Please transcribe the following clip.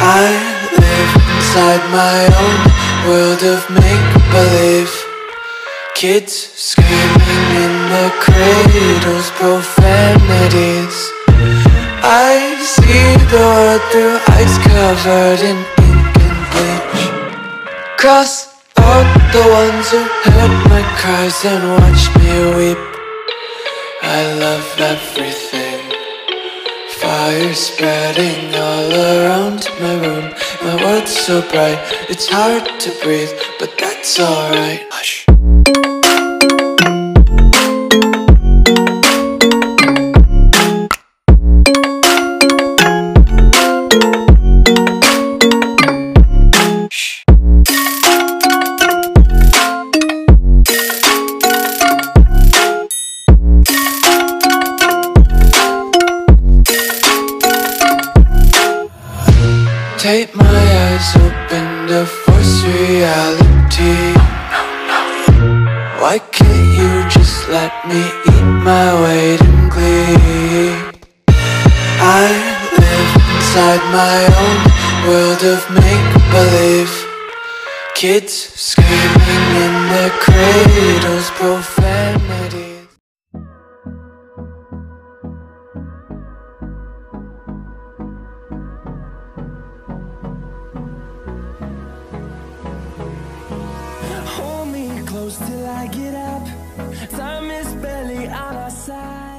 I live inside my own world of make-believe. Kids screaming in their cradles, profanities. I see the world through eyes covered in ink and bleach. Cross out the ones who heard my cries and watched me weep. I love everything. Fire spreading all around my room. My world's so bright, it's hard to breathe, but that's alright. Hush. Tape my eyes open to force reality. Why can't you just let me eat my weight in glee? I live inside my own world of make-believe. Kids screaming in their cradles, profanities. Hold me close till I get up. Time is barely on our side.